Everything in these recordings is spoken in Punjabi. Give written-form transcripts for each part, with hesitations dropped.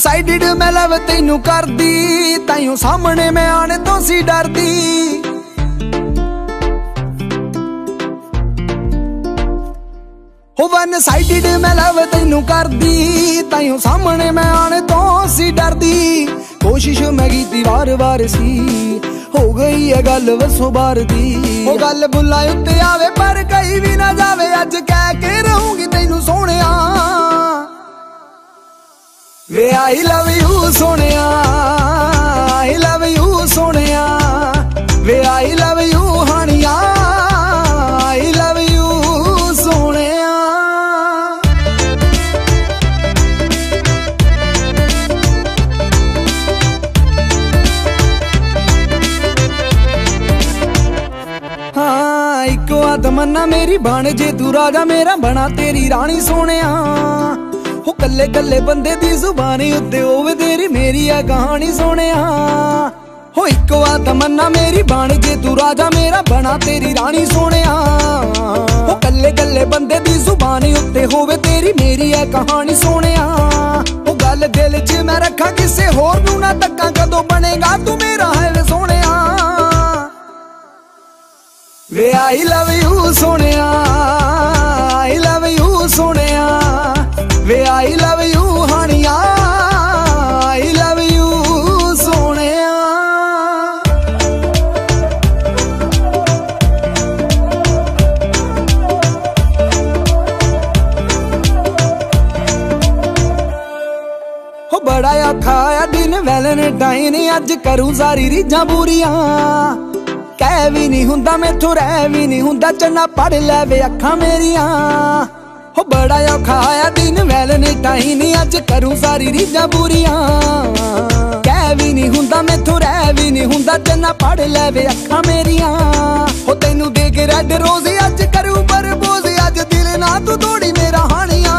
ਸਾਈਡਡ ਮੈਂ ਲਵ ਤੈਨੂੰ ਕਰਦੀ, ਤਾਈਓ ਸਾਹਮਣੇ ਮੈਂ ਆਣੇ ਤੋਂ ਸੀ ਡਰਦੀ। ਹੋ ਵਨ ਸਾਈਡਡ ਮੈਂ ਲਵ ਤੈਨੂੰ ਕਰਦੀ, ਤਾਈਓ ਸਾਹਮਣੇ ਮੈਂ ਆਣੇ ਤੋਂ ਸੀ ਡਰਦੀ। ਕੋਸ਼ਿਸ਼ ਮੈਂ ਕੀਤੀ ਵਾਰ-ਵਾਰ ਸੀ, ਹੋ ਗਈ ਹੈ ਗੱਲ ਵਸੋਂ ਬਾਰ ਦੀ। ਉਹ ਗੱਲ ਬੁੱਲਾਂ ਉੱਤੇ ਆਵੇ ਪਰ ਕਈ ਵੀ ਨਾ ਜਾਵੇ, ਅੱਜ ਕਹਿ ਕੇ ਰਹੂੰਗੀ ਤੈਨੂੰ ਸੋਹਣਿਆ ਵੇ ਆਈ ਲਵ ਯੂ ਸੋਹਣਿਆ, ਆਈ ਲਵ ਯੂ ਸੋਹਣਿਆ ਵੇ ਆਈ love you ਹਾਣੀਆ, I love you ਸੋਹਣਿਆ। ਹਾਂ ਇੱਕੋ ਆ ਤਮੰਨਾ ਮੇਰੀ ਬਣ ਜੇ ਤੂੰ ਰਾਜਾ ਮੇਰਾ, ਬਣਾ ਤੇਰੀ ਰਾਣੀ ਸੋਹਣਿਆ। ਹੋ ਕੱਲੇ ਕੱਲੇ ਬੰਦੇ ਦੀ ਜ਼ੁਬਾਨੀ ਉੱਤੇ ਹੋਵੇ ਤੇਰੀ ਮੇਰੀ ਆ ਕਹਾਣੀ ਸੋਹਣਿਆ। ਹੋ ਇੱਕੋ ਆ ਤਮੰਨਾ ਮੇਰੀ ਬਣ ਜੇ ਤੂੰ ਰਾਜਾ ਮੇਰਾ, ਬਣਾ ਤੇਰੀ ਰਾਣੀ ਸੋਹਣਿਆ। ਹੋ ਕੱਲੇ ਕੱਲੇ ਬੰਦੇ ਦੀ ਜ਼ੁਬਾਨੀ ਉੱਤੇ ਹੋਵੇ ਤੇਰੀ ਮੇਰੀ ਆ ਕਹਾਣੀ ਸੋਹਣਿਆ। ਉਹ ਗੱਲ ਦਿਲ 'ਚ ਮੈਂ ਰੱਖਾਂ ਕਿਸੇ ਹੋਰ ਨੂੰ ਨਾ ਤੱਕਾਂ, ਕਦੋਂ ਬਣੇਗਾ ਤੂੰ ਮੇਰਾ ਹੈ ਵੇ ਸੋਹਣਿਆ ਵੇ ਆਈ ਲਵ ਯੂ ਸੋਹਣਿਆ, ਆਈ ਲਵ ਯੂ ਸੋਹਣਿਆ ਵੇ ਆਈ love you ਹਾਣੀਆ, I love you ਸੋਹਣਿਆ। ਹੋ ਬੜਾ ਔਖਾ ਆ ਦਿਨ ਵੈਲੈਂਟਾਈਨ, ਅੱਜ ਕਰੂ ਸਾਰੀ ਰੀਝਾਂ ਪੂਰੀਆਂ। ਕਹਿ ਵੀ ਨਹੀਂ ਹੁੰਦਾ ਮੈਥੋਂ ਰਹਿ ਵੀ ਨਹੀਂ ਹੁੰਦਾ, ਚੰਨਾ ਪੜ ਲੈ ਵੇ ਅੱਖਾਂ ਮੇਰੀਆਂ। ਹੋ ਬੜਾ ਔਖਾ ਆ ਦਿਨ ਵੈਲੈਂਟਾਈਨ, ਅੱਜ ਕਰੂ ਸਾਰੀ ਰੀਝਾਂ ਪੂਰੀਆਂ। ਕਹਿ ਵੀ ਨਹੀਂ ਹੁੰਦਾ ਮੈਥੋਂ ਰਹਿ ਵੀ ਨਹੀਂ ਹੁੰਦਾ, ਚੰਨਾ ਪੜ ਲੈ ਵੇ ਅੱਖਾਂ ਮੇਰੀਆਂ। ਹੋ ਤੈਨੂੰ ਦੇ ਕੇ ਰੈੱਡ ਰੋਜ਼ ਅੱਜ ਕਰੂ ਪ੍ਰਪੋਜ਼, ਅੱਜ ਦਿਲ ਨਾ ਤੂੰ ਤੋੜੀ ਮੇਰਾ ਹਾਣੀਆਂ।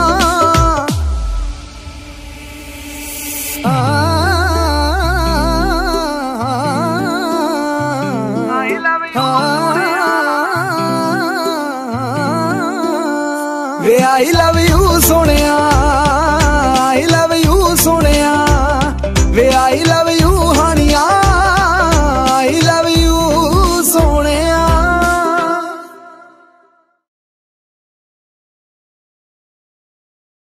ਵੇ ਆਈ ਲਵ ਯੂ ਸੋਹਣਿਆ।